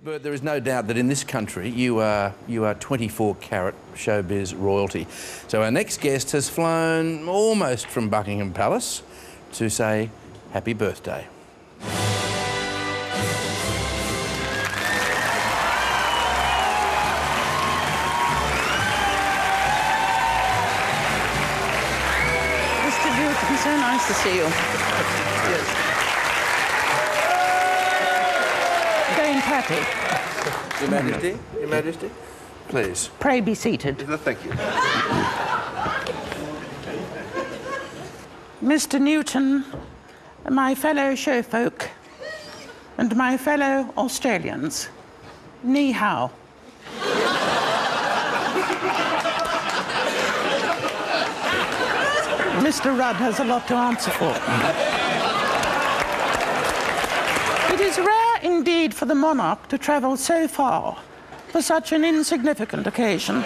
Bert, there is no doubt that in this country you are 24-carat showbiz royalty. So our next guest has flown almost from Buckingham Palace to say happy birthday. Mr. Newton, so nice to see you. Yes. Dame Patty. Your Majesty, Your Majesty, please. Pray be seated. Thank you. Mr. Newton, my fellow showfolk, and my fellow Australians, ni hao. Mr. Rudd has a lot to answer for. It is rare indeed for the monarch to travel so far for such an insignificant occasion.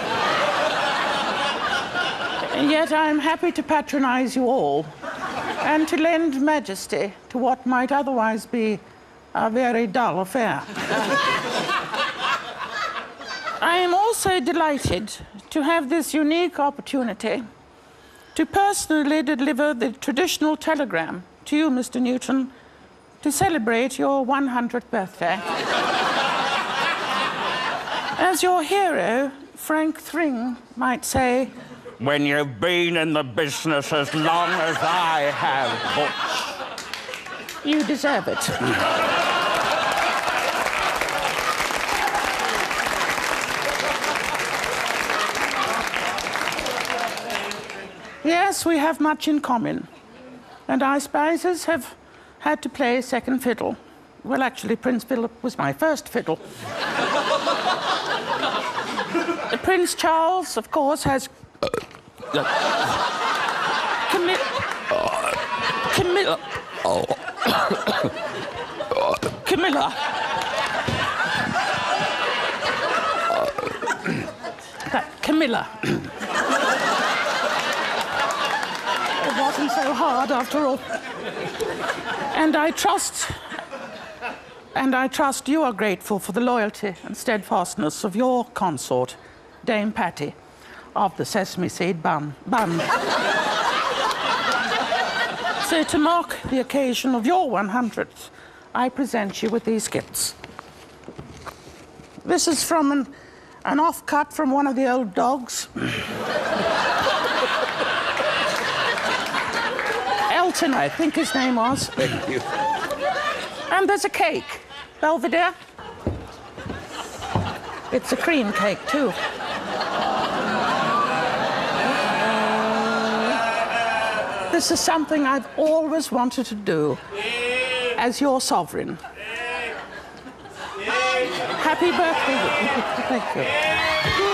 And yet I am happy to patronize you all and to lend majesty to what might otherwise be a very dull affair. I am also delighted to have this unique opportunity to personally deliver the traditional telegram to you, Mr. Newton, to celebrate your 100th birthday. As your hero, Frank Thring, might say, when you've been in the business as long as I have, Butch. You deserve it. Yes, we have much in common. And our spouses have had to play second fiddle. Well, actually, Prince Philip was my first fiddle. Prince Charles, of course, has... Camilla. Camilla. It wasn't so hard after all. And I trust you are grateful for the loyalty and steadfastness of your consort, Dame Patty, of the sesame seed bun. So to mark the occasion of your 100th, I present you with these gifts. This is from an off-cut from one of the old dogs. Elton, I think his name was. Thank you. And there's a cake. Belvedere. It's a cream cake, too. This is something I've always wanted to do as your sovereign. Happy birthday. Thank you.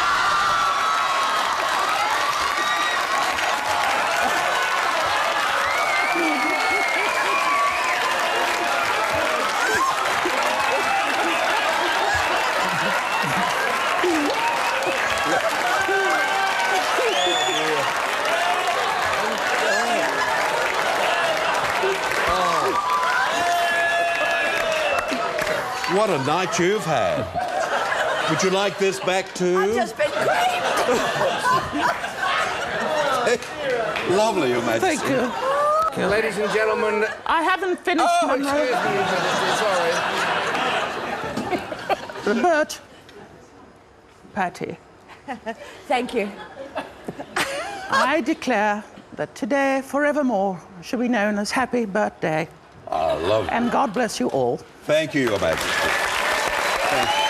What a night you've had. Would you like this back too? I've just been creamed. Lovely, Your Majesty. Thank you. Ladies and gentlemen... I haven't finished. Oh, excuse me, Your Majesty, sorry. Bert. Patty. Thank you. I declare that today, forevermore, shall be known as Happy Birthday. Ah, lovely. And God bless you all. Thank you, Your Majesty. Thank you.